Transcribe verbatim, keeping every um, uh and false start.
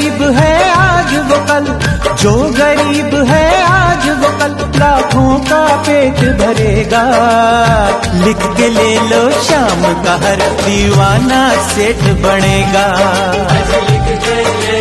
गरीब है आज वो कल, जो गरीब है आज वो कल लाखों का पेट भरेगा। लिख के ले लो शाम का हर दीवाना सेठ बनेगा। लिख के